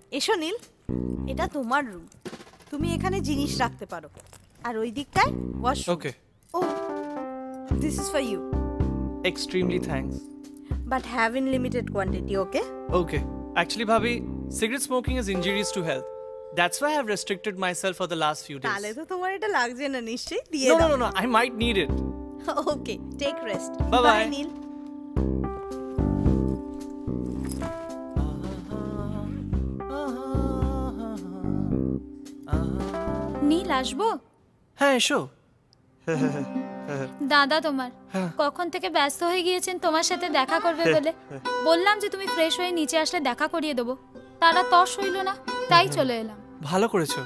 এসো নীল, এটা তোমার রুম। তুমি এখানে জিনিস রাখতে পারো। আর ওই দিকটায় washroom. Okay. Oh, this is for you. Extremely thanks. But have in limited quantity, okay? Okay. Actually, Bhabhi, cigarette smoking is injurious to health. That's why I have restricted myself for the last few days. তাহলে তো তোমার এটা লাগছে না নিশ্চয়ই, দিয়ে দাও। No. I might need it. Okay, take rest. Bye-bye. Bye, নীল। নীল আসবো? হ্যাঁ এসো। দাদা তোমার কখন থেকে ব্যস্ত হয়ে গিয়েছেন তোমার সাথে দেখা করবে বলে। বললাম যে তুমি ফ্রেশ হয়ে নিচে আসলে দেখা করিয়ে দেবো, তারা তস হইল না, তাই চলে এলাম। ভালো করেছো।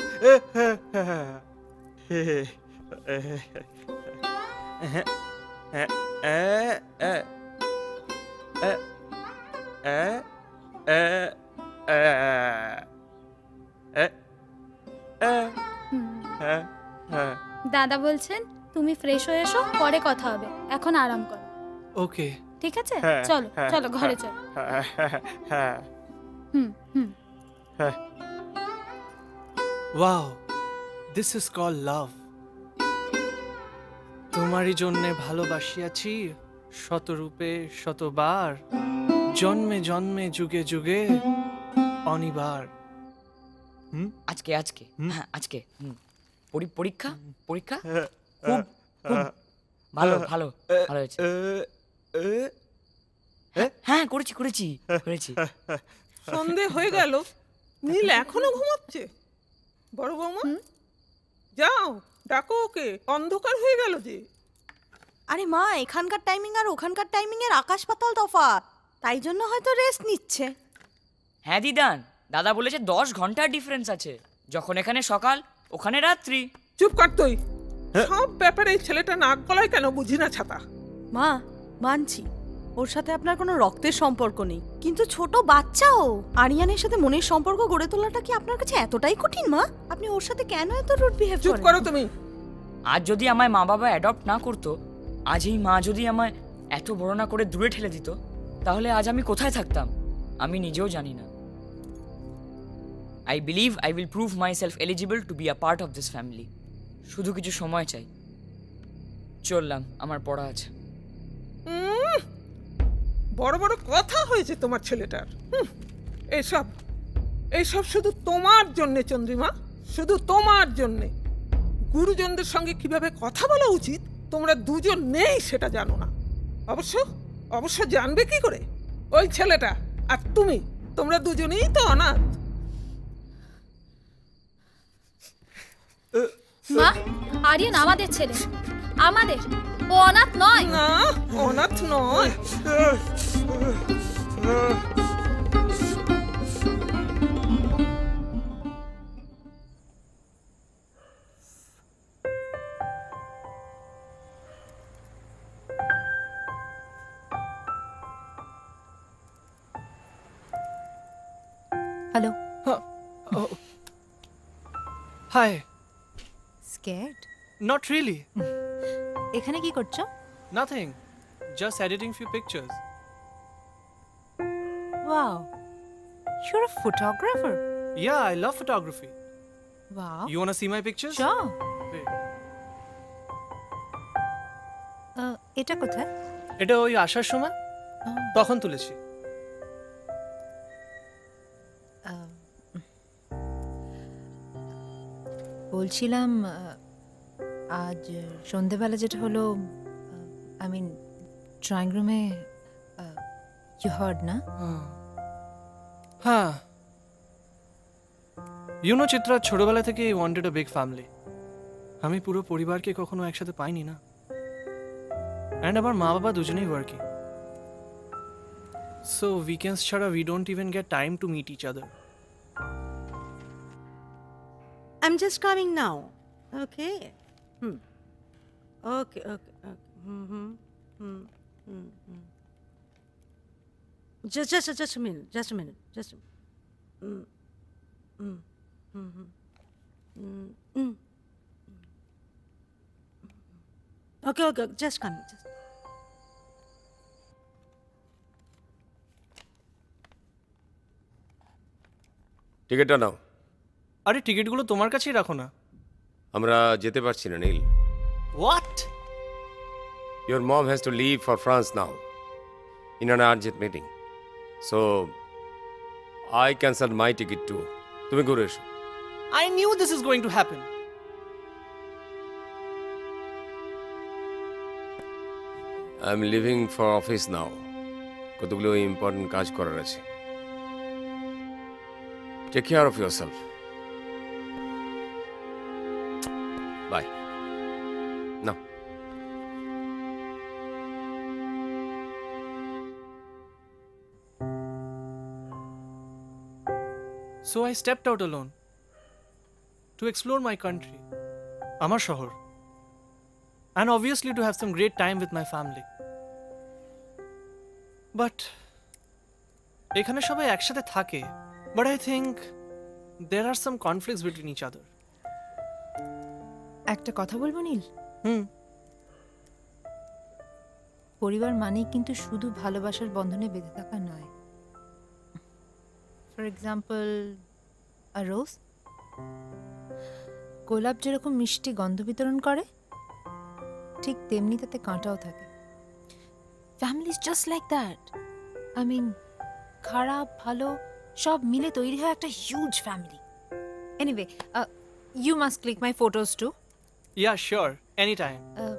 দাদা বলছেন তুমি ফ্রেশ হয়ে এসো, পরে কথা হবে, এখন আরাম করো। ওকে ঠিক আছে, চলো চলো ঘরে চলো। Wow, this is called love. তোমারই জন্যে ভালোবাসিয়াছি শতরূপে শতবার, জন্মে জন্মে যুগে যুগে অনিবার। আজকে হ্যাঁ আজকে পরীক্ষা পরীক্ষা খুব ভালো ভালো ভালো হয়েছে। হ্যাঁ করেছি করেছি করেছি। সন্ধে হয়ে গেল, নীল এখনো ঘুমাচ্ছে। বড় বৌমা যাও ডাকো ওকে, অন্ধকার হয়ে গেল যে। আরে মা, এখানকার টাইমিং আর ওখানকার টাইমিং এর আকাশ পাতাল তফাৎ, তাই জন্য হয়তো রেস্ট নিচ্ছে। হ্যাঁ দিদান, দাদা বলেছে 10 ঘন্টার ডিফারেন্স আছে, যখন এখানে সকাল ওখানে রাত্রি। চুপ কর তুই, সব ব্যাপারে এই ছেলেটা নাক গলায় কেন বুঝি না ছাতা। মা মানছি ওর সাথে আপনার কোনো রক্তের সম্পর্ক নেই, কিন্তু ছোট বাচ্চাও আরিয়ানের সাথে মনের সম্পর্ক গড়ে তোলাটা কি আপনার কাছে এতটাই কঠিন মা? আপনি ওর সাথে কেন এত রুড বিহেভ করেন? চুপ করো তুমি। আজ যদি আমায় মা বাবা অ্যাডপ্ট না করতো, আজ এই মা যদি আমায় এত বড় না করে দূরে ঠেলে দিত, তাহলে আজ আমি কোথায় থাকতাম আমি নিজেও জানি না। I believe I will prove myself eligible to be a part of this family. শুধু কিছু সময় চাই। চললাম, আমার পড়া আছে। বড় বড় কথা হয়েছে তোমার ছেলেটার। এইসব এইসব শুধু তোমার জন্যে চন্দ্রিমা, শুধু তোমার জন্যে। গুরুজনদের সঙ্গে কিভাবে কথা বলা উচিত তোমরা দুজন নেই সেটা জানো না। অবশ্য জানবে কি করে? ওই ছেলেটা আর তুমি, তোমরা দুজনেই তো অনাথ। মা, আরিয়ান আমাদের ছেলে, আমাদের, ও অনাথ নয়। না, অনাথ নয়। Hello. Hi. Scared? Not really. এখানে কি করছো? Nothing. Just editing few pictures. Wow. You're a photographer. Yeah, I love photography. Wow. You want to see my pictures? Sure. Wait. এটা কোথায়? এটা ওই আসার সময় তখন তুলেছি। বলছিলাম আজ সন্ধেবেলা যেটা হলো, আই মিন ড্রয়িং রুমে, ইউ হার্ড না? হ্যাঁ। ইউ নো চিত্রা, ছোটবেলা থেকে I wanted a big family. আমি পুরো পরিবারকে কখনো একসাথে পাইনি না। অ্যান্ড আমার মা বাবা দুজনেই ওয়ার্কিং, সো উইকেন্ডস ছাড়া we don't even get time to meet each other. I'm just coming now. Okay. Okay. Just a minute. Okay. Just coming. টিকিটটা নাও। আরে টিকিটগুলো তোমার কাছেই রাখো না। আমরা যেতে পারছি না Neel. What? Your mom has to leave for France now in an urgent meeting. So I canceled my ticket too. তুমি ঘুরে এসো। I knew this is going to happen. I'm leaving for office now. কতগুলো important কাজ করার আছে। Take care of yourself. Bye. Now. So I stepped out alone to explore my country, আমার শহর, and obviously to have some great time with my family. But এখানে সবাই একসাথে থাকে, but I think there are some conflicts between each other. একটা কথা বলবো নীল, হুম, পরিবার মানেই কিন্তু শুধু ভালোবাসার বন্ধনে বেঁধে থাকা নয়। ফর এক্সাম্পল আ রোজ, গোলাপ যেরকম মিষ্টি গন্ধ বিতরণ করে, ঠিক তেমনি তাতে কাঁটাও থাকে। Family is just like that. I mean, খারাপ ভালো সব মিলে তৈরি হয় একটা huge family. Anyway, you must click my photos too. yeah, sure, anytime.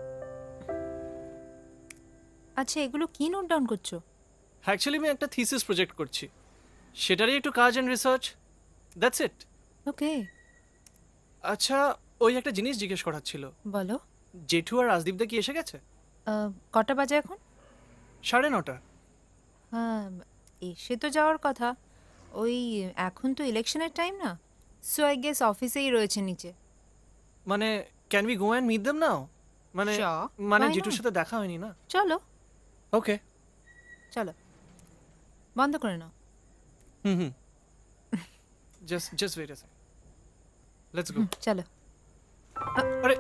আচ্ছা, এগুলো কি নোট ডাউন করছো? Actually আমি একটা থিসিস প্রজেক্ট করছি, সেটারই একটু কাজ and research, that's it. Okay, আচ্ছা, ওই একটা জিনিস জিজ্ঞেস করার ছিল। বলো। জেঠু আর রাজদীপ দা কি এসে গেছে? কটা বাজে এখন? 9:30। হ্যাঁ, এসে তো যাওয়ার কথা। ওই এখন তো ইলেকশনের টাইম না, সো আই গেস অফিসেই রয়েছে নিচে। মানে can we go and meet them now? মানে Sure, মানে why জেঠুর not? সাথে দেখা হয়নি না। চলো ওকে, চলো, বন্ধ করে নাও। হুম, just wait a second, let's go. চলো। আরে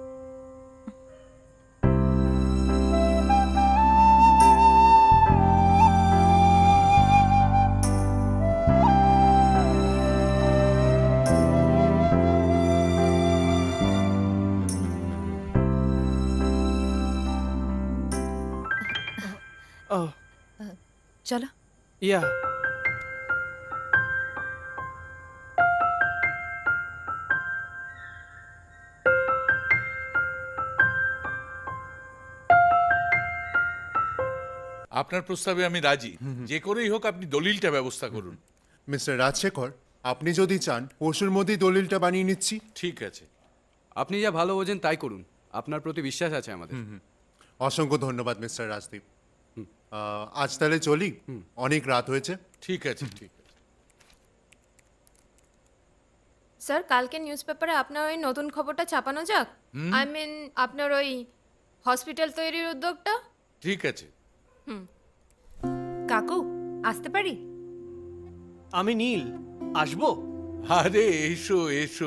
চলো। yeah, আপনার প্রস্তাবে আমি রাজি। যে করেই হোক আপনি দলিলটা ব্যবস্থা করুন। মিস্টার রাজশেখর, আপনি যদি চান পরশুর মধ্যেই দলিলটা বানিয়ে নিচ্ছি। ঠিক আছে। আপনি যা ভালো বোঝেন তাই করুন, আপনার প্রতি বিশ্বাস আছে আমাদের। অসংখ্য ধন্যবাদ মিস্টার রাজদীপ। আজ তাহলে চলি, অনেক রাত হয়েছে। ঠিক আছে, ঠিক আছে। স্যার, কালকে নিউজ পেপারে আপনার ওই নতুন খবরটা ছাপানো যাক। আই মিন আপনার ওই হসপিটাল তৈরির উদ্যোগটা। ঠিক আছে। কাকু, আসতে পারি? আমি নীল, আসবো? আরে এসো এসো।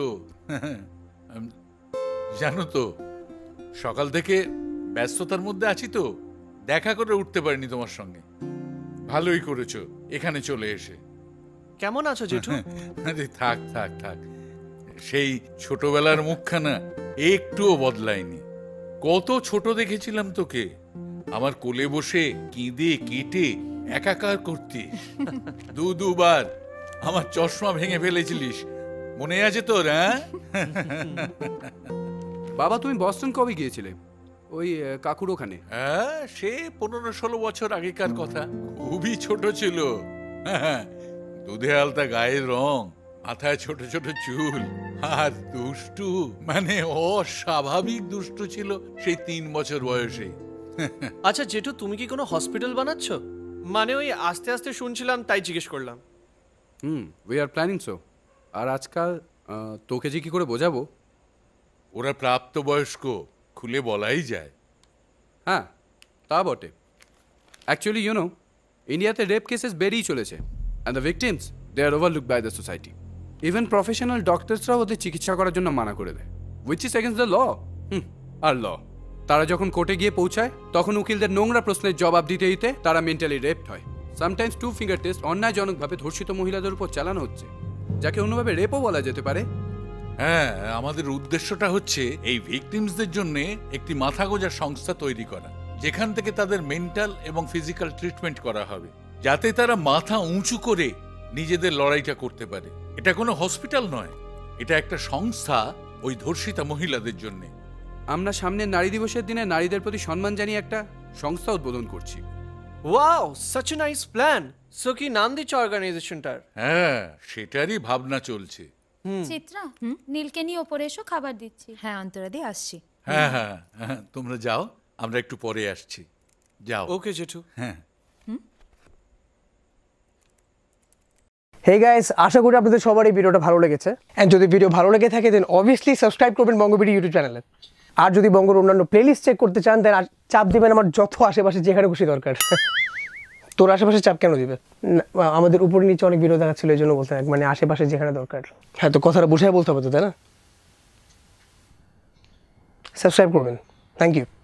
জানো তো, সকাল থেকে ব্যস্ততার মধ্যে আছি তো দেখা করে উঠতে পারিনি তোমার সঙ্গে। ভালোই করেছো এখানে চলে এসে। কেমন আছো জেঠু? আরে থাক থাক থাক, সেই ছোটবেলার মুখখানা একটুও বদলায়নি। কত ছোট দেখেছিলাম তোকে, আমার কোলে বসে কেঁদে কেটে একাকার করতিস। দুবার আমার চশমা ভেঙে ফেলেছিলিস, মনে আছে তোর? হ্যাঁ বাবা, তুমি বস্টন কবে গিয়েছিলে? ওই কাকুর ওখানে? হ্যাঁ, সে 15-16 বছর আগেকার কথা। খুবই ছোট ছিল, দুধে আলতা গায়ের রং, মাথায় ছোট ছোট চুল, আর দুষ্টু, মানে অস্বাভাবিক দুষ্টু ছিল সেই 3 বছর বয়সে। আচ্ছা জেঠু, তুমি কি কোনো হসপিটাল বানাচ্ছ? মানে ওই আস্তে আস্তে শুনছিলাম, তাই জিজ্ঞেস করলাম। We are planning so. আর আজকাল তোকে যে কি করে বোঝাবো? ওরা প্রাপ্তবয়স্ক, খুলে বলাই যায়। হ্যাঁ, তা বটে। অ্যাকচুয়ালি ইউ নো, ইন্ডিয়াতে রেপ কেসেস বেড়েই চলেছে, and the victims they are overlook by the society. Even professional ডক্টরসরাও ওদের চিকিৎসা করার জন্য মানা করে দেয়, which is against the law. আর ল, তারা যখন কোর্টে গিয়ে পৌঁছায় তখন উকিলদের নোংরা প্রশ্নের জবাব দিতে দিতে তারা মেন্টালি রেপড হয়। সামটাইমস 2 ফিঙ্গার টেস্ট অন্যায়জনকভাবে ধর্ষিত মহিলাদের উপর চালানো হচ্ছে। যাকে অন্যভাবে রেপও বলা যেতে পারে। হ্যাঁ, আমাদের উদ্দেশ্যটা হচ্ছে এই ভিকটিমসদের জন্য একটি মাথা গোঁজার সংস্থা তৈরি করা, যেখান থেকে তাদের মেন্টাল এবং ফিজিক্যাল ট্রিটমেন্ট করা হবে, যাতে তারা মাথা উঁচু করে নিজেদের লড়াইটা করতে পারে। এটা কোনো হসপিটাল নয়, এটা একটা সংস্থা ওই ধর্ষিতা মহিলাদের জন্য। আমরা সামনের নারী দিবসের দিনে নারীদের প্রতি সম্মান জানিয়ে একটা সংস্থা উদ্বোধন করছি। Wow, such a nice plan. So কি নাম দিচ্ছ অর্গানাইজেশনটার? হ্যাঁ, সেটারই ভাবনা চলছে। চিত্রা, নীলকে নিয়ে ওপরে এসো, খাবার দিচ্ছি। হ্যাঁ অন্তরাদি, আসছি। হ্যাঁ হ্যাঁ হ্যাঁ, তোমরা যাও, আমরা একটু পরে আসছি। যাও। ওকে জেঠু। হ্যাঁ। হে গাইস, আশা করি আপনাদের সবার এই ভিডিওটা ভালো লেগেছে। এন্ড যদি ভিডিও ভালো লেগে থাকে দেন অবভিয়াসলি সাবস্ক্রাইব করবেন বঙ্গ ভিডিও ইউটিউব চ্যানেলে। আর যদি বঙ্গর অন্যান্য প্লেলিস্ট চেক করতে চান দেন চাপ দিবেন আমার যত আশেপাশে যেখানে খুশি দরকার। তোর আশেপাশে চাপ কেন দিবে? আমাদের উপরে নিচে অনেক ভিডিও দেখাচ্ছিল, এই জন্য বলতে মানে আশেপাশে যেখানে দরকার। হ্যাঁ, তো কথাটা বুঝাই বলতে হবে তো, তাই না? সাবস্ক্রাইব করবেন। Thank you.